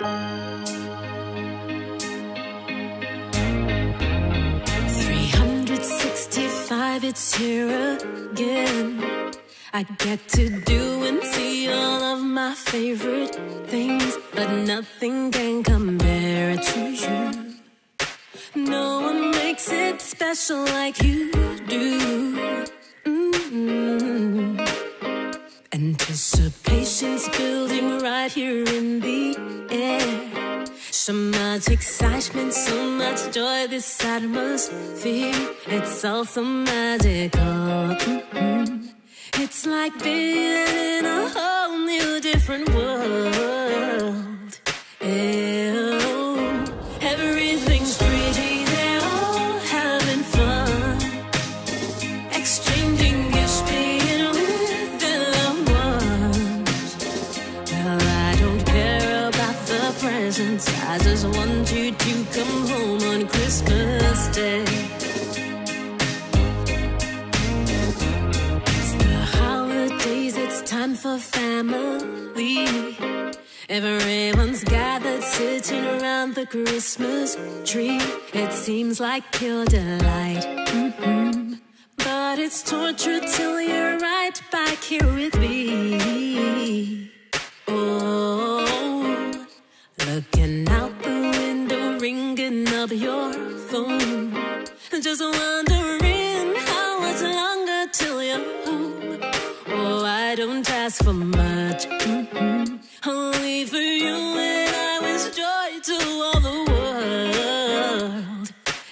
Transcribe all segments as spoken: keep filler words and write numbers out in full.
three hundred sixty-five, it's here again. I get to do and see all of my favorite things, but nothing can compare to you. No one makes it special like you do. Mm-hmm. Anticipation's building right here in the air. So much excitement, so much joy, this atmosphere. It's all so magical. Mm-hmm. It's like being in a whole new different world. Ew. Everything's pretty, they're all having fun, exchanging gifts, being with their loved ones. Well, I don't care about the presents, I just want you to come home on Christmas Day. Time for family. Everyone's gathered, sitting around the Christmas tree. It seems like pure delight. Mm-hmm. But it's torture till you're right back here with me. Oh, looking out the window, ringing up your phone, just wondering how much longer till you're home. Oh, I don't ask for much, mm-hmm. Only for you, and I wish joy to all the world.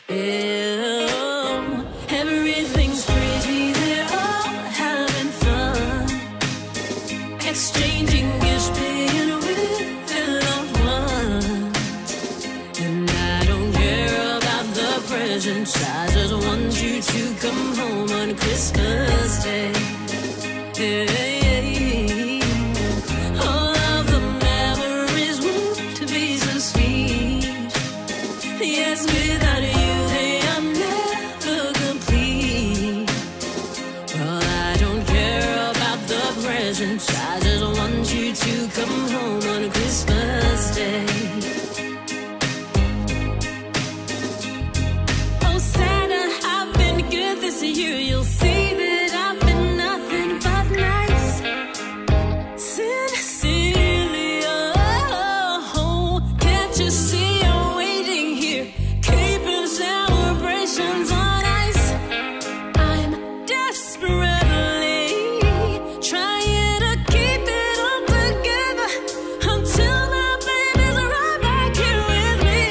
Ew. Everything's pretty, they're all having fun, exchanging gifts, being with their loved ones. And I don't care about the presents, I just want you to come home on Christmas Day. Hey, all of the memories won't be so sweet. Yes, without you they are never complete. Well, I don't care about the presents, I just want you to come home on Christmas Day. Oh, Santa, I've been good this year, you'll see that I've been nothing but nice. Sincerely, oh, can't you see I'm waiting here, keeping celebrations on ice? I'm desperately trying to keep it all together until my baby's right back here with me.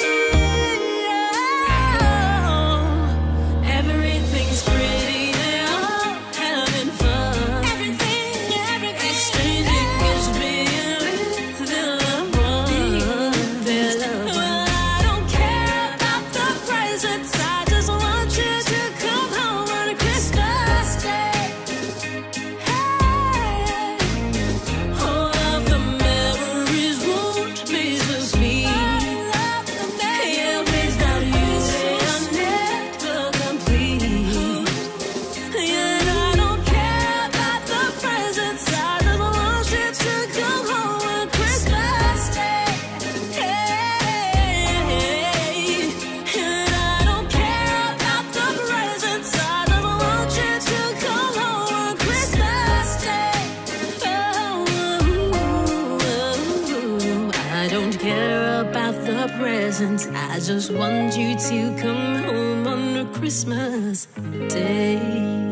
Oh, everything's pretty, they're all having fun. Everything, everything. Exchanging gifts, being with their loved ones. Their loved ones. Well, I don't care about the presents, I just want you to come home on Christmas Day. Hey, all of the memories won't be so sweet. Yeah, without you they are never complete. And I don't care about the presents, I just want you to come home on Christmas Day. Hey, and I don't care about the presents, I just want you to come home on Christmas Day. Oh, I don't care about the presents, I just want you to come home on Christmas Day.